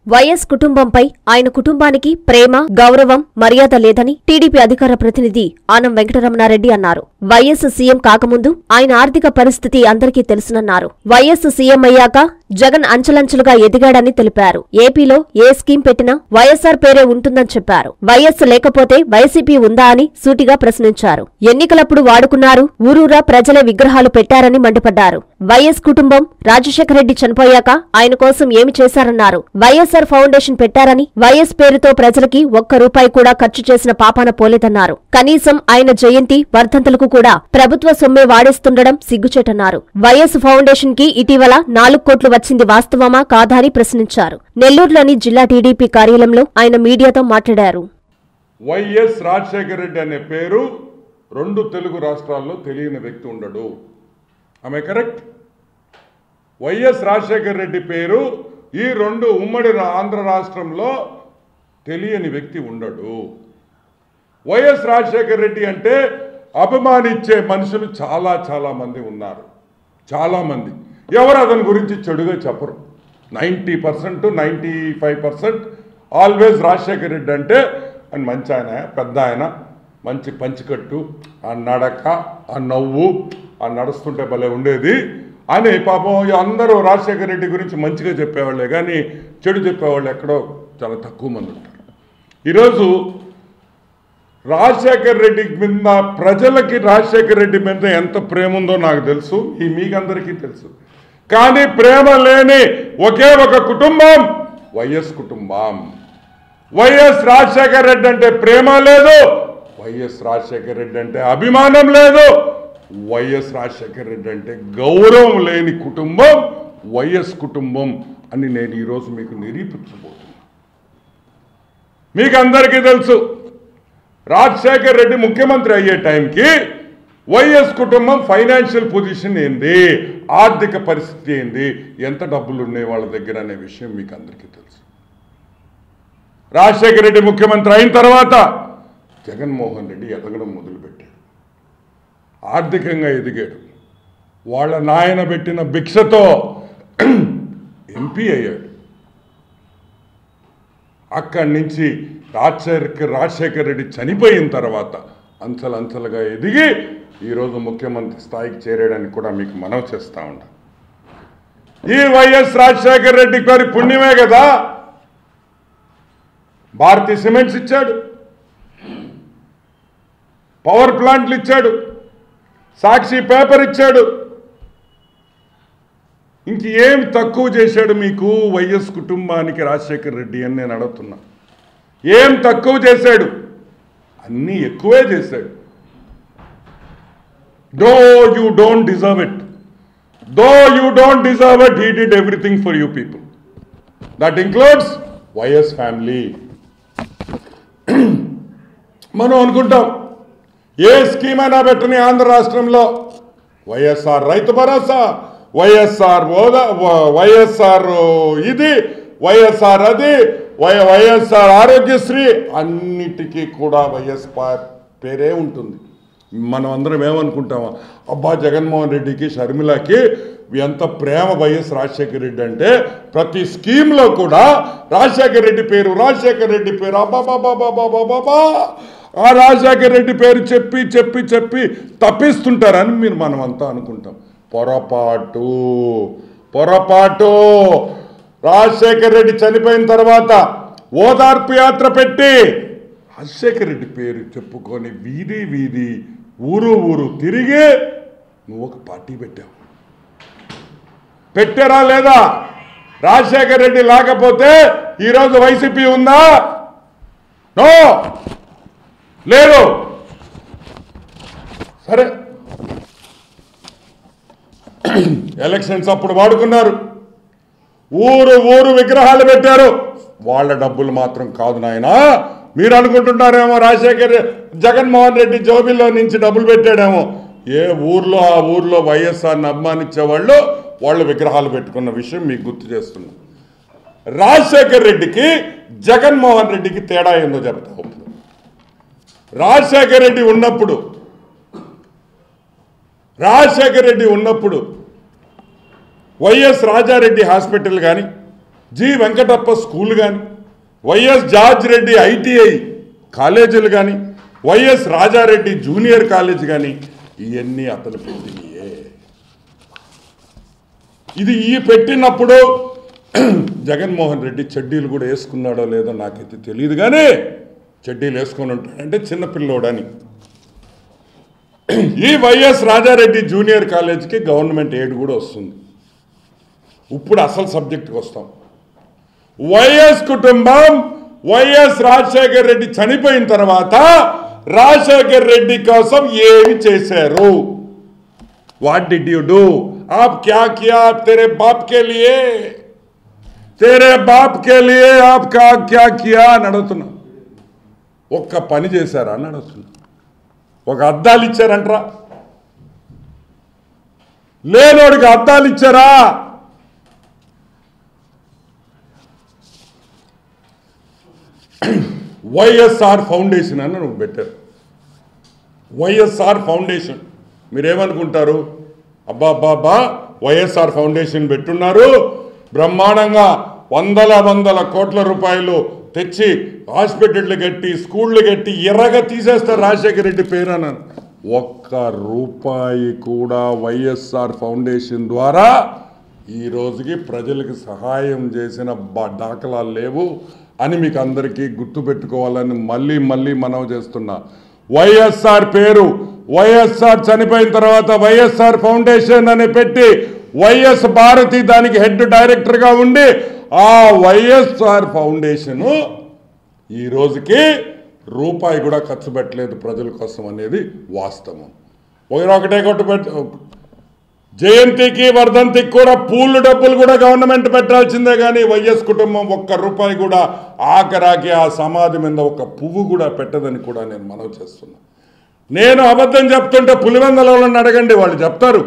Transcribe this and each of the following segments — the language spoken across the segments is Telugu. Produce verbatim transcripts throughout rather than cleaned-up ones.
వైఎస్ కుటుంబంపై ఆయన కుటుంబానికి ప్రేమ, గౌరవం, మర్యాద లేదని టీడీపీ అధికార ప్రతినిధి ఆనం వెంకటరమణారెడ్డి అన్నారు. వైఎస్ సీఎం కాకముందు ఆయన ఆర్థిక పరిస్థితి అందరికీ తెలుసునన్నారు. వైఎస్ సీఎం అయ్యాక జగన్ అంచెలంచెలుగా ఎదిగాడని తెలిపారు. ఏపీలో ఏ స్కీమ్ పెట్టినా వైఎస్ఆర్ పేరే ఉంటుందని చెప్పారు. వైఎస్ లేకపోతే వైసీపీ ఉందా అని సూటిగా ప్రశ్నించారు. ఎన్నికలప్పుడు వాడుకున్నారు, ఊరూరా ప్రజలే విగ్రహాలు పెట్టారని మండిపడ్డారు. వైఎస్ కుటుంబం రాజశేఖర రెడ్డి చనిపోయాక ఆయన కోసం ఏమి చేశారన్నారు. వైఎస్ఆర్ ఫౌండేషన్ పెట్టారని, వైఎస్ పేరుతో ప్రజలకి ఒక్క రూపాయి కూడా ఖర్చు చేసిన పాపాన పోలేదన్నారు. కనీసం ఆయన జయంతి, వర్ధంతులకు కూడా ప్రభుత్వ సొమ్మే వాడేస్తుండడం సిగ్గుచేటన్నారు. వైఎస్ ఫౌండేషన్ కి ఇటీవల నాలుగు కోట్లు వచ్చింది వాస్తవమా కాదా అని ప్రశ్నించారు. నెల్లూరులోని జిల్లా టీడీపీ కార్యాలయంలో ఆయన మీడియాతో మాట్లాడారు. వైఎస్ రాజశేఖర రెడ్డి అనే పేరు రెండు తెలుగు రాష్ట్రాల్లో తెలియని వ్యక్తి ఉండడు. ఆమె కరెక్ట్. వైఎస్ రాజశేఖర రెడ్డి పేరు ఈ రెండు ఉమ్మడి ఆంధ్ర రాష్ట్రంలో తెలియని వ్యక్తి ఉండడు. వైఎస్ రాజశేఖర రెడ్డి అంటే అభిమానించే మనుషులు చాలా చాలా మంది ఉన్నారు. చాలామంది ఎవరు అతని గురించి చెడుగా చెప్పరు. Ninety percent ninety five percent always Rajasekhara Reddy అంటే అని మంచి ఆయన, పెద్ద ఆయన, మంచి పంచికట్టు, ఆ నడక, ఆ నవ్వు, ఆ నడుస్తుంటే భలే ఉండేది అని పాపం అందరూ రాజశేఖర రెడ్డి గురించి మంచిగా చెప్పేవాళ్ళే కానీ చెడు చెప్పేవాళ్ళు ఎక్కడో చాలా తక్కువ మంది ఉంటారు. ఈరోజు రాజశేఖర రెడ్డి మీద ప్రజలకి రాజశేఖర రెడ్డి మీద ఎంత ప్రేమ ఉందో నాకు తెలుసు, ఈ మీకందరికీ తెలుసు. కానీ ప్రేమ లేని ఒకే ఒక కుటుంబం వైఎస్ కుటుంబం. వైఎస్ రాజశేఖర రెడ్డి అంటే ప్రేమ లేదు, వైఎస్ రాజశేఖర రెడ్డి అంటే అభిమానం లేదు, వైఎస్ రాజశేఖర రెడ్డి అంటే గౌరవం లేని కుటుంబం వైఎస్ కుటుంబం అని నేను ఈరోజు మీకు నిరూపించబోతున్నా. మీకు అందరికీ తెలుసు, రాజశేఖర రెడ్డి ముఖ్యమంత్రి అయ్యే టైంకి వైఎస్ కుటుంబం ఫైనాన్షియల్ పొజిషన్ ఏంది, ఆర్థిక పరిస్థితి ఏంది, ఎంత డబ్బులు ఉన్నాయి వాళ్ళ దగ్గర అనే విషయం మీకు అందరికీ తెలుసు. రాజశేఖర రెడ్డి ముఖ్యమంత్రి అయిన తర్వాత జగన్మోహన్ రెడ్డి ఎదగడం మొదలుపెట్టాడు, ఆర్థికంగా ఎదిగాడు. వాళ్ళ నాయన పెట్టిన భిక్షతో ఎంపీ అయ్యాడు. అక్కడి నుంచి రాజశేఖర రాజశేఖర రెడ్డి చనిపోయిన తర్వాత అంచెలంచెలుగా ఎదిగి ఈరోజు ముఖ్యమంత్రి స్థాయికి చేరేయడానికి కూడా మీకు మనవి చేస్తూ ఉంటాం. ఈ వైఎస్ రాజశేఖర రెడ్డి గారి పుణ్యమే కదా భారతీయ సిమెంట్స్ ఇచ్చాడు, పవర్ ప్లాంట్లు ఇచ్చాడు, సాక్షి పేపర్ ఇచ్చాడు. ఇంక ఏం తక్కువ చేశాడు మీకు వైఎస్ కుటుంబానికి రాజశేఖర రెడ్డి అని నేను అడుగుతున్నా. ఏం తక్కువ చేశాడు? అన్నీ ఎక్కువే చేశాడు. Though you don't deserve it, though you don't deserve it, he did everything for you people. That includes YS family. మనం అనుకుంటాం ఏ స్కీమ్ అయినా పెట్టని ఆంధ్ర రాష్ట్రంలో వైఎస్ఆర్ రైతు భరోసా, వైఎస్ఆర్ హోదా, వైఎస్ఆర్ ఇది, వైఎస్ఆర్ అది, వై వైఎస్ఆర్ ఆరోగ్యశ్రీ, అన్నిటికీ కూడా వైఎస్ పేరే ఉంటుంది. మనం అందరం ఏమనుకుంటామా, అబ్బా జగన్మోహన్ రెడ్డికి షర్మిలకి ఎంత ప్రేమ వైఎస్ రాజశేఖర రెడ్డి అంటే ప్రతి స్కీమ్లో కూడా రాజశేఖర రెడ్డి పేరు రాజశేఖర రెడ్డి పేరు అబ్బాబాబాబాబాబాబా ఆ రాజశేఖర రెడ్డి పేరు చెప్పి చెప్పి చెప్పి తప్పిస్తుంటారని మీరు మనం అంతా అనుకుంటాం. పొరపాటు పొరపాటు రాజశేఖర రెడ్డి చనిపోయిన తర్వాత ఓదార్పు యాత్ర పెట్టి రాజశేఖర రెడ్డి పేరు చెప్పుకొని వీధి వీధి ఊరు ఊరు తిరిగి నువ్వు ఒక పార్టీ పెట్టావు. పెట్టారా లేదా? రాజశేఖర రెడ్డి లేకపోతే ఈరోజు వైసీపీ ఉందా? నో, లేదు. సరే, ఎలక్షన్స్ అప్పుడు వాడుకున్నారు, ఊరు ఊరు విగ్రహాలు పెట్టారు. వాళ్ళ డబ్బులు మాత్రం కాదు నాయనా. మీరు అనుకుంటున్నారేమో రాజశేఖర్ జగన్మోహన్ రెడ్డి జోబిల్లో నుంచి డబ్బులు పెట్టాడేమో. ఏ ఊర్లో ఆ ఊర్లో వైఎస్ఆర్ని అభిమానించే వాళ్ళు వాళ్ళు విగ్రహాలు పెట్టుకున్న విషయం మీకు గుర్తు చేస్తున్నాం. రాజశేఖర్ రెడ్డికి జగన్మోహన్ రెడ్డికి తేడా ఏందో చెప్తా. రాజశేఖర రెడ్డి ఉన్నప్పుడు రాజశేఖర రెడ్డి ఉన్నప్పుడు వైఎస్ రాజారెడ్డి హాస్పిటల్ కానీ జి వెంకటప్ప స్కూల్ కానీ, వైఎస్ జార్జ్ రెడ్డి ఐటీఐ కాలేజీలు కానీ, వైఎస్ రాజారెడ్డి జూనియర్ కాలేజ్ కానీ, ఇవన్నీ అతను పెట్టినయే. ఇది ఈ పెట్టినప్పుడు జగన్మోహన్ రెడ్డి చెడ్డీలు కూడా వేసుకున్నాడో లేదో నాకైతే తెలియదు, కానీ చెడ్డీలు వేసుకొని ఉంటాడంటే చిన్నపిల్లోడని. ఈ వైఎస్ రాజారెడ్డి జూనియర్ కాలేజీకి గవర్నమెంట్ ఎయిడ్ కూడా వస్తుంది. ఇప్పుడు అసలు సబ్జెక్టుకి వస్తాం. వైఎస్ కుటుంబం వైఎస్ రాజశేఖర్ రెడ్డి చనిపోయిన తర్వాత రాజశేఖర్ రెడ్డి కోసం ఏమి చేశారు? What did you do? आप क्या किया तेरे बाप के लिए? तेरे बाप के लिए आप क्या क्या किया అని అడుగుతున్నా. ఒక్క పని చేశారా అని అడుగుతున్నా. ఒక అద్దాలు ఇచ్చారంటరా? లేనోడికి అద్దాలు ఇచ్చారా? వైఎస్ఆర్ ఫౌండేషన్ అని నువ్వు పెట్టారు. వైఎస్ఆర్ ఫౌండేషన్ మీరేమనుకుంటారు? అబ్బా అబ్బా వైఎస్ఆర్ ఫౌండేషన్ పెట్టున్నారు, బ్రహ్మాండంగా వందల వందల కోట్ల రూపాయలు తెచ్చి హాస్పిటళ్ళు కట్టి స్కూళ్ళు కట్టి ఎర్రగా తీసేస్తారు రాజశేఖర రెడ్డి పేరు అన్నాను. ఒక్క రూపాయి కూడా వైఎస్ఆర్ ఫౌండేషన్ ద్వారా ఈ రోజుకి ప్రజలకు సహాయం చేసిన దాఖలాలు లేవు అని మీకు అందరికీ గుర్తుపెట్టుకోవాలని మళ్ళీ మళ్ళీ మనవి చేస్తున్నా. వైఎస్ఆర్ పేరు వైఎస్ఆర్ చనిపోయిన తర్వాత వైఎస్ఆర్ ఫౌండేషన్ అని పెట్టి వైఎస్ భారతి దానికి హెడ్ డైరెక్టర్గా ఉండి ఆ వైఎస్ఆర్ ఫౌండేషన్ ఈ రోజుకి రూపాయి కూడా ఖర్చు పెట్టలేదు ప్రజల కోసం అనేది వాస్తవం. ఒకటే కొట్టు పెట్ జయంతికి వర్ధంతికి కూడా పూలు డబ్బులు కూడా గవర్నమెంట్ పెట్టాల్సిందే, కానీ వైఎస్ కుటుంబం ఒక్క రూపాయి కూడా ఆఖరాకి ఆ సమాధి మీద ఒక పువ్వు కూడా పెట్టదని కూడా నేను మనవి చేస్తున్నా. నేను అబద్ధం చెప్తుంటే పులివెందులను అడగండి, వాళ్ళు చెప్తారు.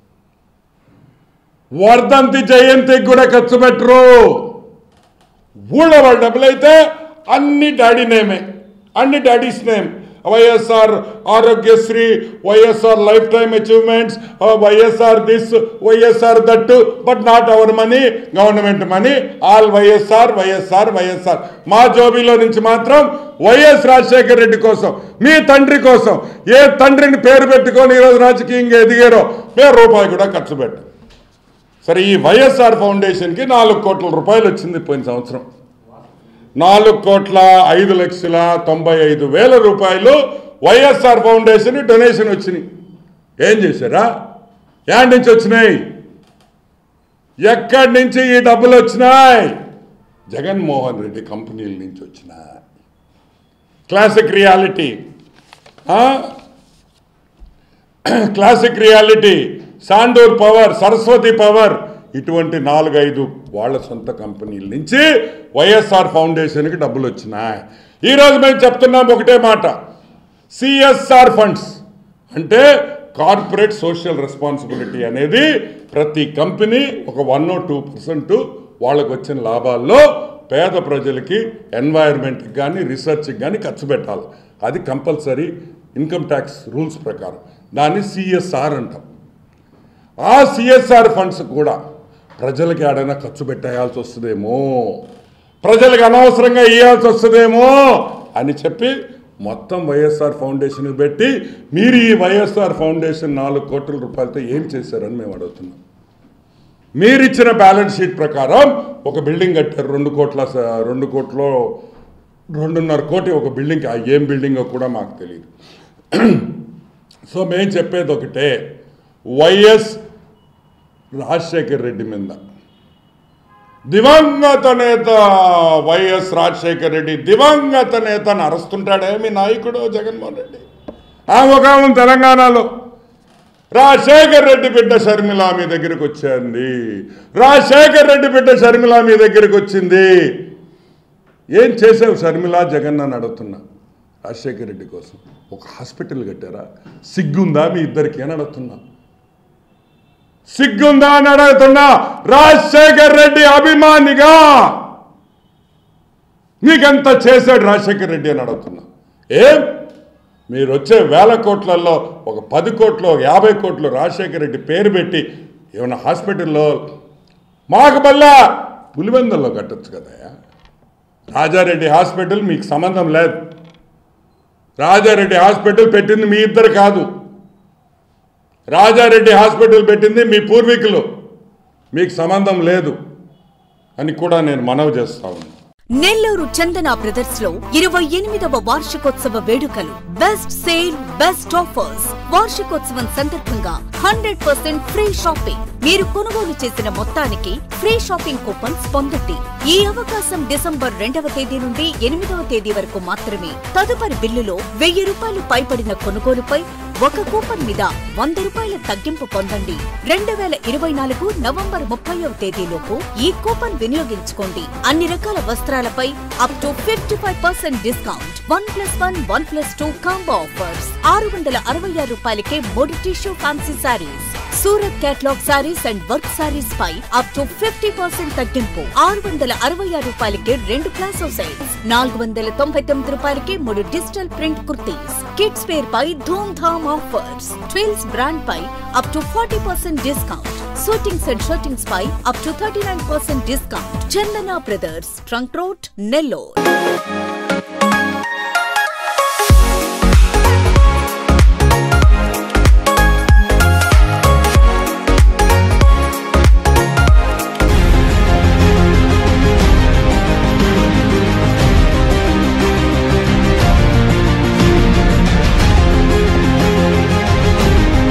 వర్ధంతి జయంతికి కూడా ఖర్చు పెట్టరు. ఊళ్ళో వాళ్ళ డబ్బులైతే అన్ని డాడీ నేమే, అన్ని daddy's name. YSR Aarogyasri, YSR lifetime achievements, YSR this, YSR that, but not our money, government money, all YSR YSR YSR. మా జోబీలో నుంచి మాత్రం వైఎస్ రాజశేఖర రెడ్డి కోసం, మీ తండ్రి కోసం, ఏ తండ్రిని పేరు పెట్టుకొని ఈరోజు రాజకీయంగా ఎదిగారో మేము రూపాయి కూడా ఖర్చు పెట్టాం. సరే, ఈ వైఎస్ఆర్ ఫౌండేషన్కి నాలుగు కోట్ల రూపాయలు వచ్చింది పోయిన సంవత్సరం. నాలుగు కోట్ల ఐదు లక్షల తొంభై ఐదు వేల రూపాయలు వైఎస్ఆర్ ఫౌండేషన్ డొనేషన్ వచ్చినాయి. ఏం చేశారా? యాడ్ నుంచి వచ్చినాయి? ఎక్కడి నుంచి ఈ డబ్బులు వచ్చినాయి? జగన్మోహన్ రెడ్డి కంపెనీల నుంచి వచ్చినాయి. Classic reality, classic reality, Sandur power, Saraswati power, ఇటువంటి నాలుగైదు వాళ్ళ సొంత కంపెనీల నుంచి వైఎస్ఆర్ ఫౌండేషన్కి డబ్బులు వచ్చినాయి. ఈరోజు మేము చెప్తున్నాం ఒకటే మాట, సిఎస్ఆర్ ఫండ్స్ అంటే కార్పొరేట్ సోషల్ రెస్పాన్సిబిలిటీ అనేది ప్రతి కంపెనీ ఒక వన్ ఓ టూ పర్సెంట్ వాళ్ళకు వచ్చిన లాభాల్లో పేద ప్రజలకి, ఎన్వైర్న్మెంట్కి కానీ రీసెర్చ్కి కానీ ఖర్చు పెట్టాలి. అది కంపల్సరీ ఇన్కమ్ ట్యాక్స్ రూల్స్ ప్రకారం. దాన్ని సిఎస్ఆర్ అంటాం. ఆ సిఎస్ఆర్ ఫండ్స్ కూడా ప్రజలకి ఏడైనా ఖర్చు పెట్టేయాల్సి వస్తుందేమో, ప్రజలకు అనవసరంగా ఇవ్వాల్సి వస్తుందేమో అని చెప్పి మొత్తం వైఎస్ఆర్ ఫౌండేషన్ పెట్టి మీరు ఈ వైఎస్ఆర్ ఫౌండేషన్ నాలుగు కోట్ల రూపాయలతో ఏం చేశారని మేము అడుగుతున్నాం. మీరు ఇచ్చిన బ్యాలెన్స్ షీట్ ప్రకారం ఒక బిల్డింగ్ కట్టారు, రెండు కోట్ల రెండు కోట్లో రెండున్నర కోటి ఒక బిల్డింగ్. ఏం బిల్డింగో కూడా మాకు తెలియదు. సో మేము చెప్పేది ఒకటే, వైఎస్ రాజశేఖర్ రెడ్డి మీద దివంగత నేత వైఎస్ రాజశేఖర్ రెడ్డి దివంగత నేతను అరుస్తుంటాడే మీ నాయకుడు జగన్మోహన్ రెడ్డి. ఆ ముఖం తెలంగాణలో రాజశేఖర్ రెడ్డి బిడ్డ షర్మిల మీ దగ్గరికి వచ్చింది, రాజశేఖర్ రెడ్డి బిడ్డ షర్మిల మీ దగ్గరికి వచ్చింది. ఏం చేసావు షర్మిల, జగన్ అని అడుగుతున్నా. రాజశేఖర్ రెడ్డి కోసం ఒక హాస్పిటల్ కట్టారా? సిగ్గుందా మీ ఇద్దరికి అని అడుగుతున్నా. సిగ్గుందా అని అడుగుతున్నా. రాజశేఖర్ రెడ్డి అభిమానిగా మీకెంత చేశాడు రాజశేఖర్ రెడ్డి అని అడుగుతున్నా. ఏం మీరు వచ్చే వేల కోట్లలో ఒక పది కోట్లు యాభై కోట్లు రాజశేఖర్ రెడ్డి పేరు పెట్టి ఏమైనా హాస్పిటల్లో మాకు బల్లా పులివెందుల్లో కట్టొచ్చు కదయ్యా. రాజారెడ్డి హాస్పిటల్ మీకు సంబంధం లేదు. రాజారెడ్డి హాస్పిటల్ పెట్టింది మీ ఇద్దరు కాదు. రాజారెడ్డి హాస్పిటల్ పెట్టింది మీ పూర్వీకులు. మీకు సంబంధం లేదు అని కూడా నేను మనవి చేస్తా ఉన్నాను. నెల్లూరు చందన బ్రదర్స్ లో ఇరవై ఎనిమిదవ వార్షికోత్సవ వేడుకలు. Best sale, best offers. వార్షికోత్సవం సందర్భంగా హండ్రెడ్ పర్సెంట్ ఫ్రీ షాపింగ్. మీరు కొనుగోలు చేసిన మొత్తానికి ఫ్రీ షాపింగ్ కూపన్స్ పొందండి. ఈ అవకాశం డిసెంబర్ రెండవ తేదీ నుండి ఎనిమిదవ తేదీ వరకు మాత్రమే. తదుపరి బిల్లులో వెయ్యి రూపాయలు పైబడిన కొనుగోలుపై ఒక కూపన్ మీద వంద రూపాయల తగ్గింపు పొందండి. రెండు వేల ఇరవై నాలుగు నవంబర్ ముప్పైవ తేదీలోపు ఈ కూపన్ వినియోగించుకోండి. అన్ని రకాల వస్త్రాలపై up to fifty five percent discount. One plus one one plus two combo offers. ఆరు వందల అరవై ఆరు రూపాయలకే మూడు tissue fancy saris. Surat catalogue saris and work saris పై అప్ టు ఫిఫ్టీ పర్సెంట్ తగ్గింపు. ఆరు వందల అరవై ఆరు రూపాయలకే రెండు ప్లాసో సెట్స్. నాలుగు వందల తొంభై తొమ్మిది రూపాయలకే మూడు digital print kurtis. Kids wear పై ధూమ్ ధామ్ ఆఫర్స్. ట్విల్స్ బ్రాండ్ పై up to forty percent discount. Suitings and shirtings పై up to thirty nine percent discount. Chandana brothers, trunk road, Nellore.